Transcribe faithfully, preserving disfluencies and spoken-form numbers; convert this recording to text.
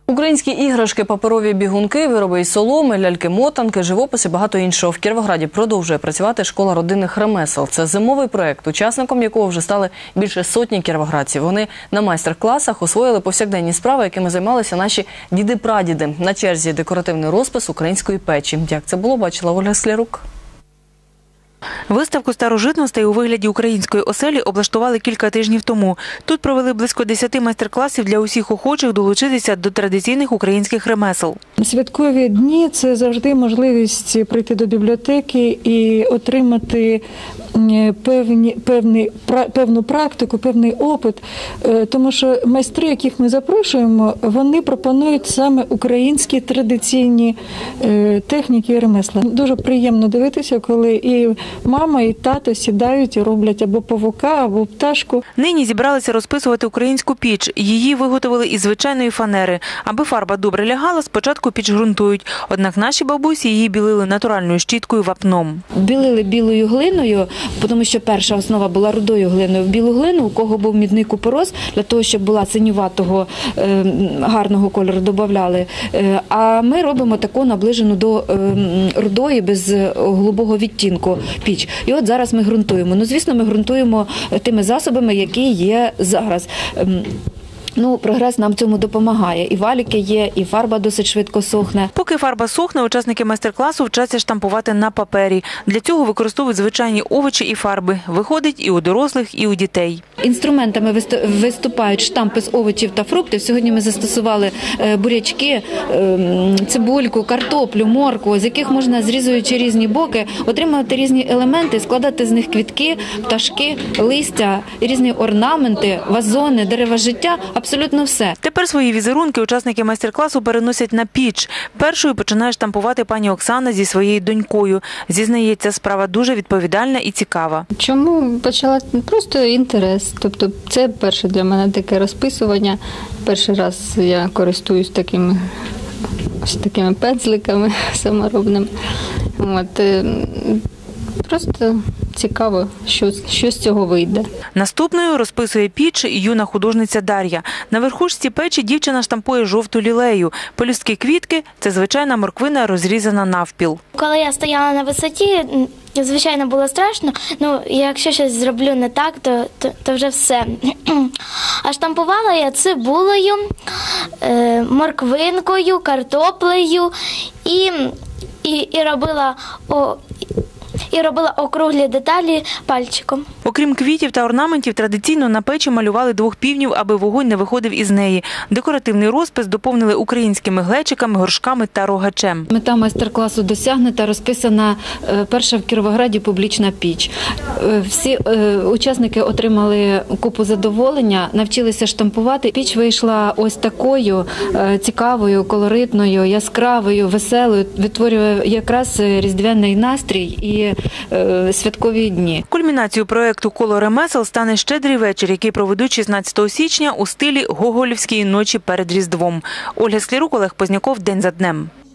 Українські іграшки, паперові бігунки, вироби із соломи, ляльки-мотанки, живопис і багато іншого. В Кіровограді продовжує працювати школа родинних ремесел. Це зимовий проєкт, учасником якого вже стали більше сотні кіровоградців. Вони на майстер-класах освоїли повсякденні справи, якими займалися наші діди-прадіди. На черзі декоративний розпис української печі. Як це було, бачила Ольга Склярук. Виставку старожитностей у вигляді української оселі облаштували кілька тижнів тому. Тут провели близько десяти майстер-класів для усіх охочих долучитися до традиційних українських ремесел. Святкові дні – це завжди можливість прийти до бібліотеки і отримати певні, певні, певну практику, певний опит. Тому що майстри, яких ми запрошуємо, вони пропонують саме українські традиційні техніки і ремесла. Дуже приємно дивитися, коли і мама, і тато сідають і роблять або павука, або пташку. Нині зібралися розписувати українську піч. Її виготовили із звичайної фанери. Аби фарба добре лягала, спочатку піч ґрунтують. Однак наші бабусі її білили натуральною щіткою вапном. Білили білою глиною, тому що перша основа була рудою глиною. В білу глину, у кого був мідний купорос, для того, щоб була синюватого, гарного кольору, додавали. А ми робимо таку наближену до рудої, без голубого відтінку піч. І от зараз ми ґрунтуємо. Ну, звісно, ми ґрунтуємо тими засобами, які є зараз. Ну, прогрес нам цьому допомагає. І валіки є, і фарба досить швидко сохне. Поки фарба сохне, учасники майстер-класу вчаться штампувати на папері. Для цього використовують звичайні овочі і фарби. Виходить і у дорослих, і у дітей. Інструментами виступають штампи з овочів та фруктів. Сьогодні ми застосували бурячки, цибульку, картоплю, моркву, з яких можна, зрізуючи різні боки, отримувати різні елементи, складати з них квітки, пташки, листя, різні орнаменти, вазони, дерева життя. Абсолютно все. Тепер свої візерунки учасники майстер-класу переносять на піч. Першою починає штампувати пані Оксана зі своєю донькою. Зізнається, справа дуже відповідальна і цікава. Чому почала? Просто інтерес. Тобто це перше для мене таке розписування. Перший раз я користуюсь такими, ось такими пензликами саморобними. От, просто цікаво, що, що з цього вийде. Наступною розписує піч юна художниця Дар'я. На верхушці печі дівчина штампує жовту лілею. Пелюстки квітки – це звичайна морквина, розрізана навпіл. Коли я стояла на висоті, звичайно, було страшно. Ну, якщо щось зроблю не так, то, то, то вже все. А штампувала я цибулею, морквинкою, картоплею і, і, і робила... О, І робила округлі деталі пальчиком. Окрім квітів та орнаментів, традиційно на печі малювали двох півнів, аби вогонь не виходив із неї. Декоративний розпис доповнили українськими глечиками, горшками та рогачем. Мета майстер-класу досягнута, розписана перша в Кіровограді публічна піч. Всі учасники отримали купу задоволення, навчилися штампувати. Піч вийшла ось такою цікавою, колоритною, яскравою, веселою, відтворює якраз різдвяний настрій і святкові дні. Кульмінацією проєкту «Коло ремесел» стане щедрий вечір, який проведуть шістнадцятого січня у стилі гоголівської ночі перед Різдвом. Ольга Склярук, Олег Позняков. День за днем.